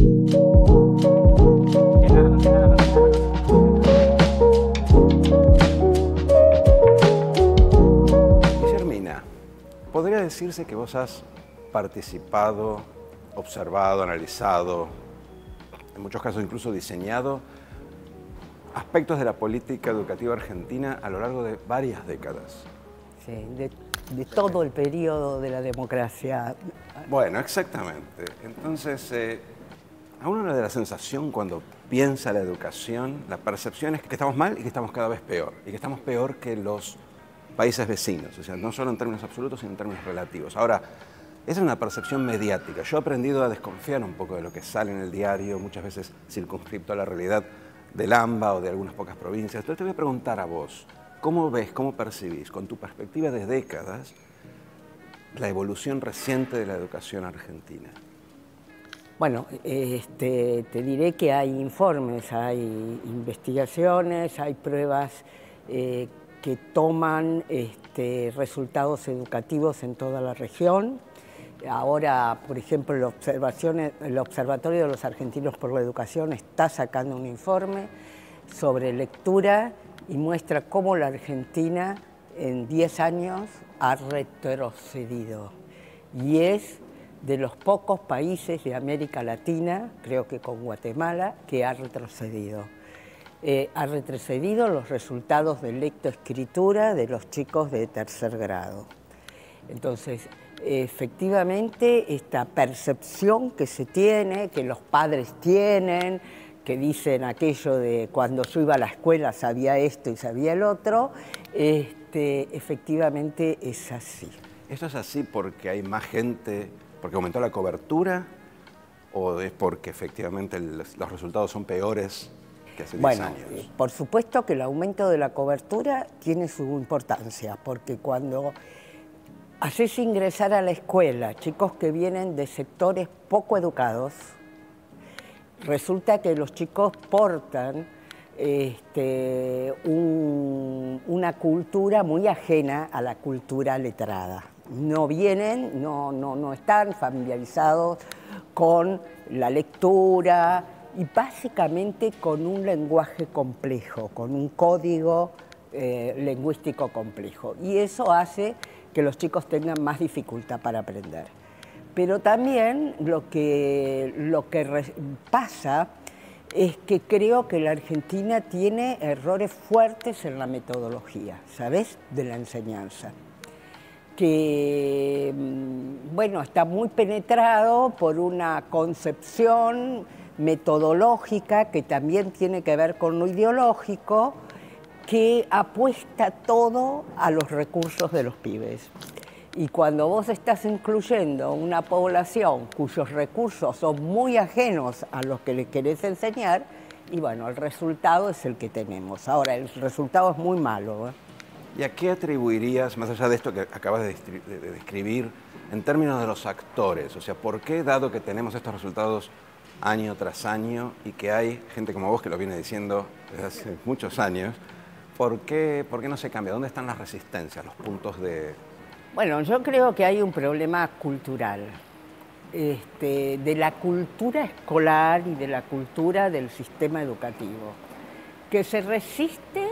Guillermina, podría decirse que vos has participado, observado, analizado, en muchos casos incluso diseñado aspectos de la política educativa argentina a lo largo de varias décadas. Sí, de todo el periodo de la democracia. Bueno, exactamente. Entonces, a uno le da la sensación cuando piensa la educación, la percepción es que estamos mal y que estamos cada vez peor, y que estamos peor que los países vecinos, o sea, no solo en términos absolutos, sino en términos relativos. Ahora, esa es una percepción mediática. Yo he aprendido a desconfiar un poco de lo que sale en el diario, muchas veces circunscripto a la realidad del AMBA o de algunas pocas provincias. Entonces te voy a preguntar a vos, ¿cómo ves, cómo percibís, con tu perspectiva de décadas, la evolución reciente de la educación argentina? Bueno, te diré que hay informes, hay investigaciones, hay pruebas que toman resultados educativos en toda la región. Ahora, por ejemplo, el Observatorio de los Argentinos por la Educación está sacando un informe sobre lectura y muestra cómo la Argentina en 10 años ha retrocedido. Y es de los pocos países de América Latina, creo que con Guatemala, que ha retrocedido. Ha retrocedido los resultados de lectoescritura de los chicos de tercer grado. Entonces, efectivamente, esta percepción que se tiene, que los padres tienen, que dicen aquello de cuando yo iba a la escuela sabía esto y sabía el otro, efectivamente es así. ¿Esto es así porque hay más gente, porque aumentó la cobertura, o es porque efectivamente los resultados son peores que hace 10 años? Bueno, por supuesto que el aumento de la cobertura tiene su importancia, porque cuando haces ingresar a la escuela chicos que vienen de sectores poco educados, resulta que los chicos portan una cultura muy ajena a la cultura letrada. No vienen, no están familiarizados con la lectura y básicamente con un lenguaje complejo, con un código lingüístico complejo. Y eso hace que los chicos tengan más dificultad para aprender. Pero también lo que pasa es que creo que la Argentina tiene errores fuertes en la metodología, ¿sabes?, de la enseñanza. Que, bueno, está muy penetrado por una concepción metodológica que también tiene que ver con lo ideológico, que apuesta todo a los recursos de los pibes. Y cuando vos estás incluyendo una población cuyos recursos son muy ajenos a los que les querés enseñar, y bueno, el resultado es el que tenemos. Ahora, el resultado es muy malo, ¿eh? ¿Y a qué atribuirías, más allá de esto que acabas de describir, en términos de los actores? O sea, ¿por qué, dado que tenemos estos resultados año tras año y que hay gente como vos que lo viene diciendo desde hace muchos años, ¿por qué no se cambia? ¿Dónde están las resistencias, los puntos de...? Bueno, yo creo que hay un problema cultural, de la cultura escolar y de la cultura del sistema educativo, que se resiste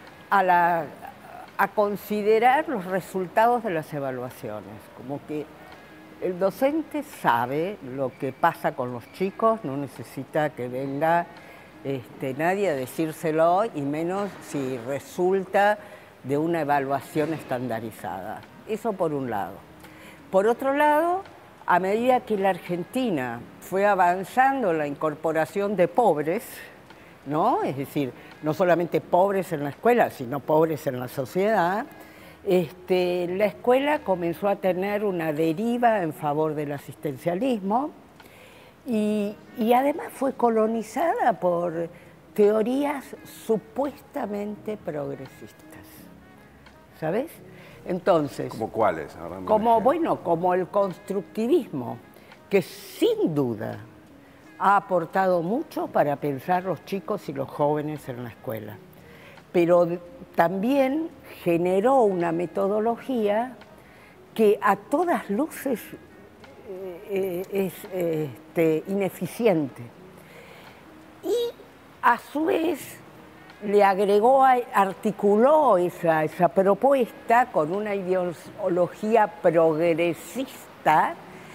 a considerar los resultados de las evaluaciones, como que el docente sabe lo que pasa con los chicos, no necesita que venga nadie a decírselo, y menos si resulta de una evaluación estandarizada. Eso por un lado. Por otro lado, a medida que la Argentina fue avanzando en la incorporación de pobres, ¿no? Es decir, no solamente pobres en la escuela, sino pobres en la sociedad, la escuela comenzó a tener una deriva en favor del asistencialismo y además fue colonizada por teorías supuestamente progresistas, ¿sabes? Entonces, ¿Cómo cuáles? Como el constructivismo, que sin duda ha aportado mucho para pensar los chicos y los jóvenes en la escuela, pero también generó una metodología que a todas luces ineficiente. Y a su vez le agregó, articuló esa propuesta con una ideología progresista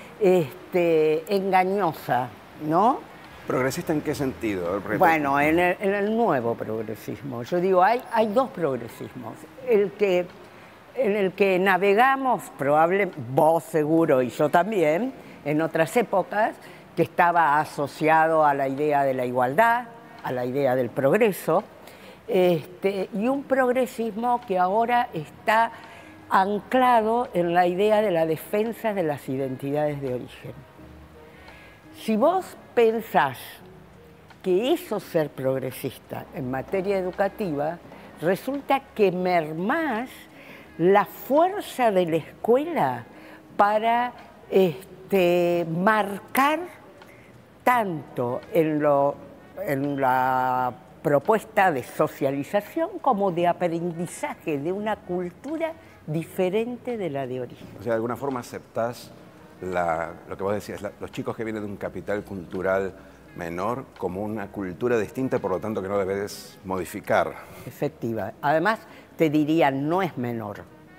engañosa, ¿no? ¿Progresista en qué sentido? Bueno, en el nuevo progresismo. Yo digo, hay dos progresismos. En el que navegamos, vos seguro y yo también, en otras épocas, que estaba asociado a la idea de la igualdad, a la idea del progreso, y un progresismo que ahora está anclado en la idea de la defensa de las identidades de origen. Si vos pensás que eso es ser progresista en materia educativa, resulta que mermás la fuerza de la escuela para marcar tanto en la propuesta de socialización como de aprendizaje de una cultura diferente de la de origen. O sea, de alguna forma aceptás lo que vos decías, los chicos que vienen de un capital cultural menor como una cultura distinta, por lo tanto que no debes modificar. Efectiva. Además, te diría, no es menor.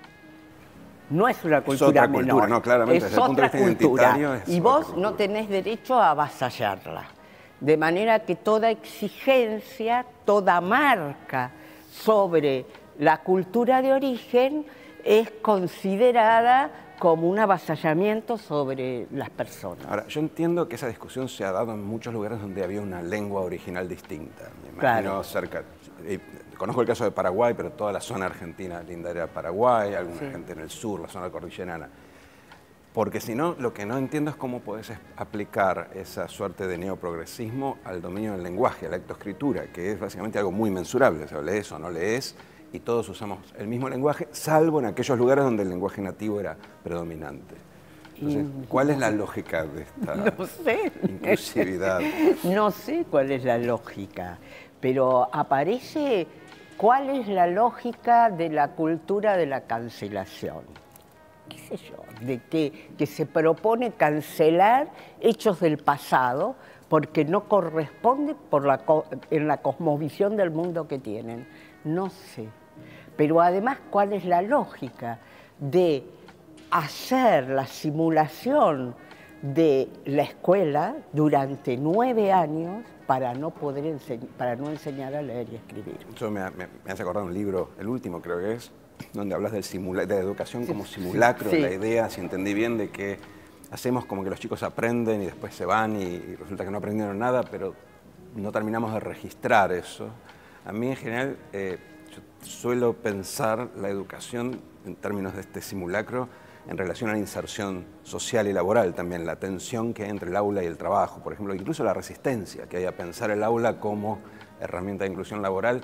No es una cultura otra menor. Cultura, no, claramente, es desde el punto de otra vista cultura. identitario es y otra vos cultura. no tenés derecho a avasallarla. De manera que toda exigencia, toda marca sobre la cultura de origen es considerada como un avasallamiento sobre las personas. Ahora, yo entiendo que esa discusión se ha dado en muchos lugares donde había una lengua original distinta. Me imagino cerca. Conozco el caso de Paraguay, pero toda la zona argentina linda era Paraguay, alguna gente en el sur, la zona cordillerana. Porque si no, lo que no entiendo es cómo podés aplicar esa suerte de neoprogresismo al dominio del lenguaje, a la lectoescritura, que es básicamente algo muy mensurable. O sea, lees o no lees, y todos usamos el mismo lenguaje, salvo en aquellos lugares donde el lenguaje nativo era predominante. Entonces, ¿cuál es la lógica de esta inclusividad? No sé cuál es la lógica, pero aparece cuál es la lógica de la cultura de la cancelación. ¿Qué sé yo? De que se propone cancelar hechos del pasado porque no corresponde en la cosmovisión del mundo que tienen. No sé. Pero además, ¿cuál es la lógica de hacer la simulación de la escuela durante 9 años para no enseñar a leer y escribir? Eso me hace acordar un libro, el último creo que es, donde hablas de educación como simulacro, la idea, si entendí bien, de que hacemos como que los chicos aprenden y después se van y resulta que no aprendieron nada, pero no terminamos de registrar eso. A mí en general yo suelo pensar la educación en términos de este simulacro en relación a la inserción social y laboral también, la tensión que hay entre el aula y el trabajo, por ejemplo, incluso la resistencia que hay a pensar el aula como herramienta de inclusión laboral.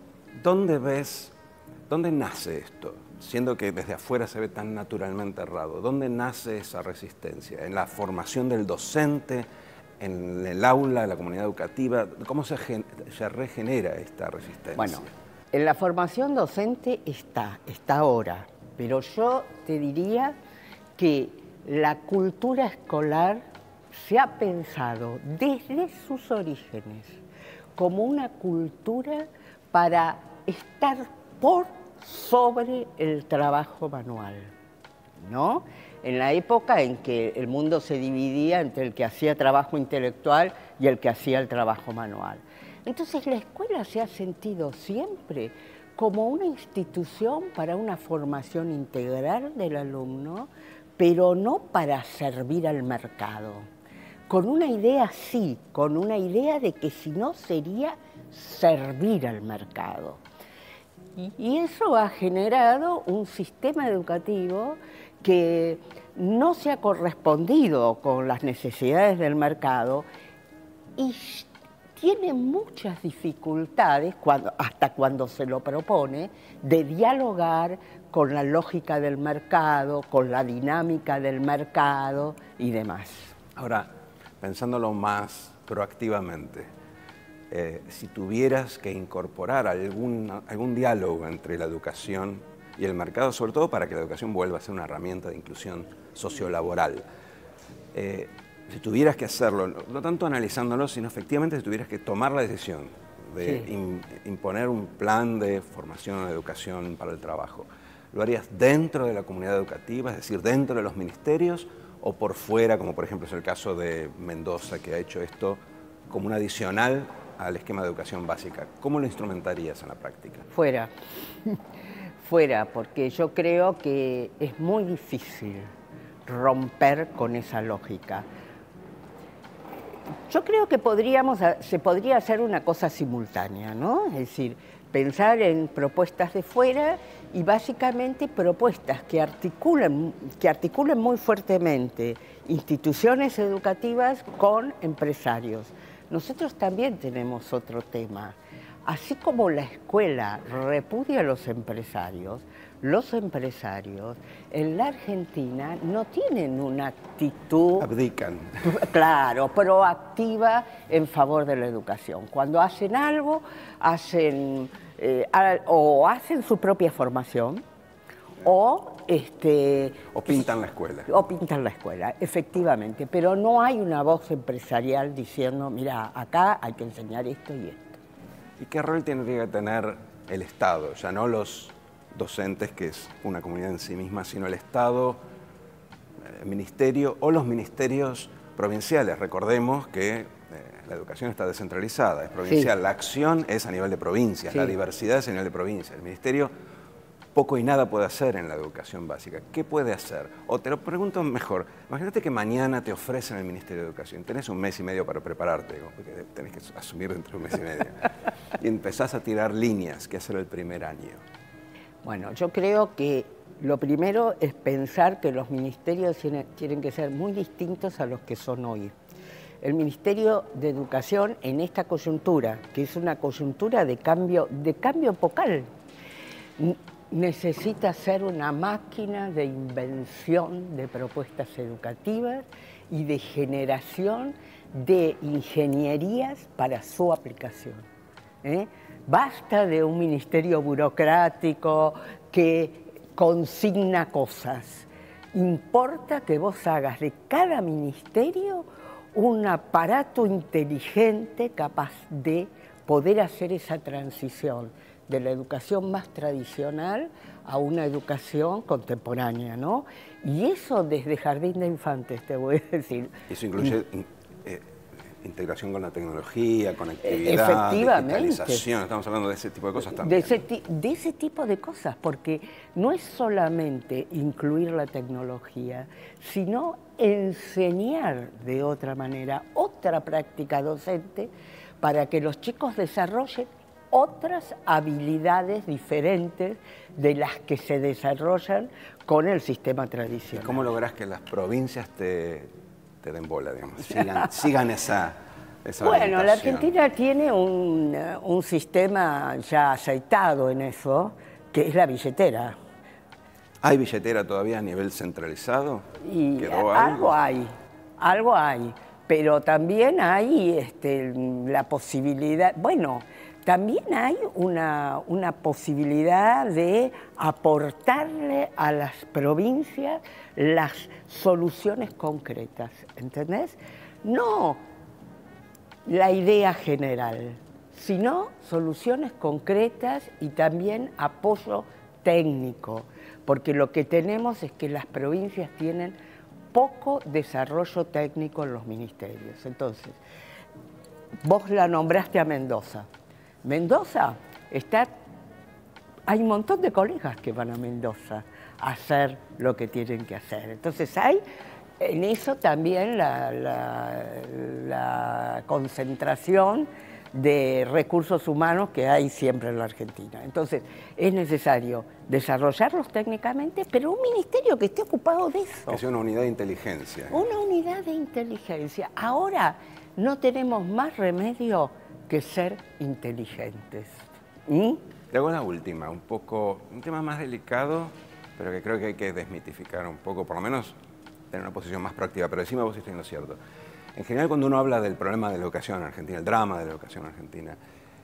¿Dónde nace esto? Siendo que desde afuera se ve tan naturalmente errado. ¿Dónde nace esa resistencia? ¿En la formación del docente? ¿En el aula, en la comunidad educativa? ¿Cómo se regenera esta resistencia? Bueno, en la formación docente está ahora, pero yo te diría que la cultura escolar se ha pensado desde sus orígenes como una cultura para estar por sobre el trabajo manual, ¿no? En la época en que el mundo se dividía entre el que hacía trabajo intelectual y el que hacía el trabajo manual. Entonces la escuela se ha sentido siempre como una institución para una formación integral del alumno, pero no para servir al mercado. Con una idea con una idea de que si no sería servir al mercado. Y eso ha generado un sistema educativo que no se ha correspondido con las necesidades del mercado y tiene muchas dificultades, hasta cuando se lo propone, de dialogar con la lógica del mercado, con la dinámica del mercado y demás. Ahora, pensándolo más proactivamente, si tuvieras que incorporar algún diálogo entre la educación y el mercado, sobre todo para que la educación vuelva a ser una herramienta de inclusión sociolaboral, si tuvieras que hacerlo, no tanto analizándolo, sino efectivamente si tuvieras que tomar la decisión de imponer un plan de formación o educación para el trabajo, ¿lo harías dentro de la comunidad educativa, es decir, dentro de los ministerios, o por fuera, como por ejemplo es el caso de Mendoza, que ha hecho esto como un adicional al esquema de educación básica? ¿Cómo lo instrumentarías en la práctica? Fuera, fuera, porque yo creo que es muy difícil romper con esa lógica. Yo creo que se podría hacer una cosa simultánea, ¿no? Es decir, pensar en propuestas de fuera y básicamente propuestas que articulen muy fuertemente instituciones educativas con empresarios. Nosotros también tenemos otro tema. Así como la escuela repudia a los empresarios en la Argentina no tienen una actitud... Abdican. Claro, proactiva en favor de la educación. Cuando hacen algo, hacen su propia formación o pintan la escuela. O pintan la escuela, efectivamente. Pero no hay una voz empresarial diciendo, mira, acá hay que enseñar esto y esto. ¿Y qué rol tendría que tener el Estado? Ya no los docentes, que es una comunidad en sí misma, sino el Estado, el ministerio o los ministerios provinciales. Recordemos que la educación está descentralizada, es provincial. Sí. La acción es a nivel de provincias, sí. La diversidad es a nivel de provincias. El ministerio poco y nada puede hacer en la educación básica. ¿Qué puede hacer? O te lo pregunto mejor, imagínate que mañana te ofrecen el Ministerio de Educación, tenés 1 mes y medio para prepararte, porque tenés que asumir dentro de 1 mes y medio, y empezás a tirar líneas, ¿qué hacer el primer año? Bueno, yo creo que lo primero es pensar que los ministerios tienen que ser muy distintos a los que son hoy. El Ministerio de Educación en esta coyuntura, que es una coyuntura de cambio epocal, necesita ser una máquina de invención de propuestas educativas y de generación de ingenierías para su aplicación. Basta de un ministerio burocrático que consigna cosas. Importa que vos hagas de cada ministerio un aparato inteligente capaz de poder hacer esa transición de la educación más tradicional a una educación contemporánea, ¿no? Y eso desde jardín de infantes, te voy a decir. Eso incluye integración con la tecnología, conectividad, digitalización, estamos hablando de ese tipo de cosas también. De ese tipo de cosas, porque no es solamente incluir la tecnología, sino enseñar de otra manera, otra práctica docente, para que los chicos desarrollen otras habilidades diferentes de las que se desarrollan con el sistema tradicional. ¿Y cómo lográs que las provincias te den bola, digamos, sigan esa Bueno, la Argentina tiene un sistema ya aceitado en eso, que es la billetera. ¿Hay billetera todavía a nivel centralizado? Y ¿quedó algo? Algo hay, pero también hay la posibilidad, bueno, también hay una posibilidad de aportarle a las provincias las soluciones concretas, ¿entendés? No la idea general, sino soluciones concretas y también apoyo técnico, porque lo que tenemos es que las provincias tienen poco desarrollo técnico en los ministerios. Entonces, vos la nombraste a Mendoza. Mendoza hay un montón de colegas que van a Mendoza a hacer lo que tienen que hacer. Entonces hay en eso también la concentración de recursos humanos que hay siempre en la Argentina. Entonces es necesario desarrollarlos técnicamente, pero un ministerio que esté ocupado de eso. Que sea una unidad de inteligencia. Una unidad de inteligencia. Ahora no tenemos más remedio que ser inteligentes. Te hago la última, un tema más delicado, pero que creo que hay que desmitificar un poco, por lo menos tener una posición más proactiva, pero decime vos si estoy en lo cierto. En general, cuando uno habla del problema de la educación en Argentina, el drama de la educación en Argentina,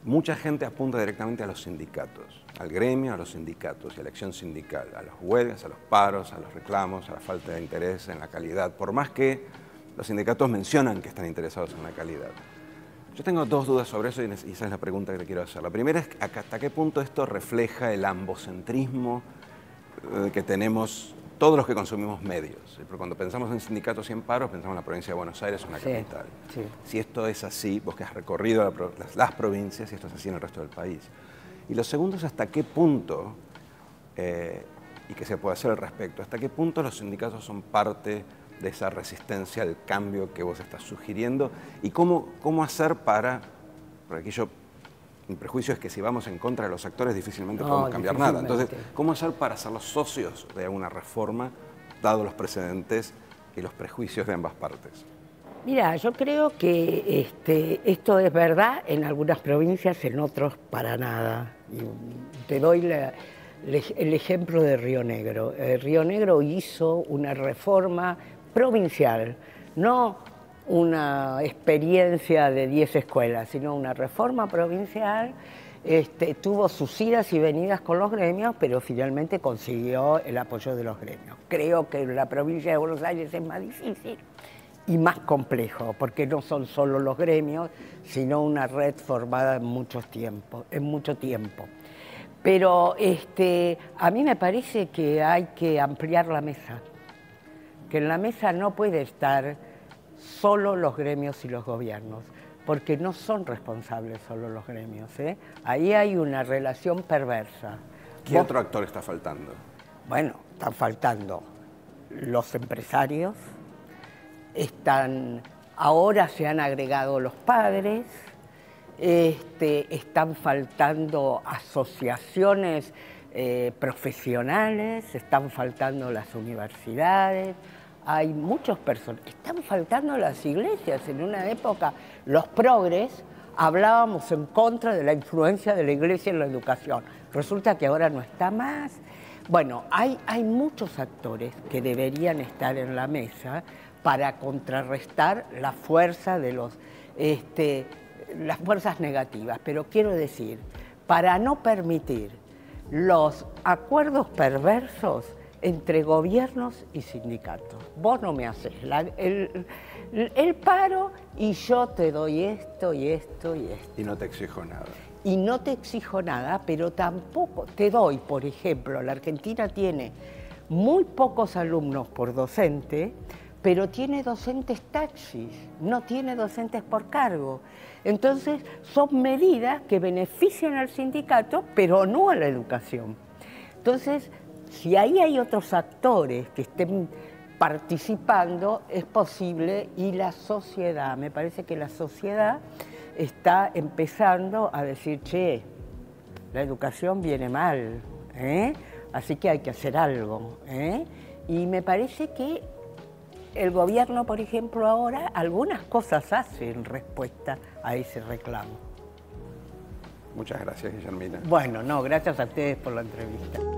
mucha gente apunta directamente a los sindicatos, al gremio, a los sindicatos y a la acción sindical, a las huelgas, a los paros, a los reclamos, a la falta de interés en la calidad, por más que los sindicatos mencionan que están interesados en la calidad. Yo tengo dos dudas sobre eso y esa es la pregunta que le quiero hacer. La primera es hasta qué punto esto refleja el ambocentrismo que tenemos todos los que consumimos medios. Porque cuando pensamos en sindicatos y en paros, pensamos en la provincia de Buenos Aires, una capital. Sí. Si esto es así, vos que has recorrido las provincias, si esto es así en el resto del país. Y lo segundo es hasta qué punto, y qué se puede hacer al respecto, hasta qué punto los sindicatos son parte de esa resistencia al cambio que vos estás sugiriendo y cómo hacer porque aquí mi prejuicio es que si vamos en contra de los actores difícilmente podemos cambiar nada. Entonces, ¿cómo hacer para ser los socios de una reforma, dado los precedentes y los prejuicios de ambas partes? Mira, yo creo que esto es verdad en algunas provincias, en otros para nada. Y te doy el ejemplo de Río Negro. Río Negro hizo una reforma provincial, no una experiencia de 10 escuelas, sino una reforma provincial. Tuvo sus idas y venidas con los gremios, pero finalmente consiguió el apoyo de los gremios. Creo que en la provincia de Buenos Aires es más difícil y más complejo, porque no son solo los gremios, sino una red formada en mucho tiempo. Pero a mí me parece que hay que ampliar la mesa, que en la mesa no puede estar solo los gremios y los gobiernos, porque no son responsables solo los gremios, ¿eh? Ahí hay una relación perversa. ¿Qué otro actor está faltando? Bueno, están faltando los empresarios, ahora se han agregado los padres, están faltando asociaciones profesionales, están faltando las universidades. Hay muchos personas, están faltando las iglesias. En una época, los progres hablábamos en contra de la influencia de la iglesia en la educación. Resulta que ahora no está más. Bueno, hay muchos actores que deberían estar en la mesa para contrarrestar la fuerza de las fuerzas negativas. Pero quiero decir, para no permitir los acuerdos perversos entre gobiernos y sindicatos. Vos no me haces el paro y yo te doy esto y esto y esto. Y no te exijo nada. Y no te exijo nada, pero tampoco te doy, por ejemplo, la Argentina tiene muy pocos alumnos por docente, pero tiene docentes taxis, no tiene docentes por cargo. Entonces, son medidas que benefician al sindicato, pero no a la educación. Entonces, si ahí hay otros actores que estén participando, es posible, y la sociedad, me parece que la sociedad está empezando a decir, che, la educación viene mal, así que hay que hacer algo. Y me parece que el gobierno, por ejemplo, ahora algunas cosas hace en respuesta a ese reclamo. Muchas gracias, Guillermina. Bueno, no, gracias a ustedes por la entrevista.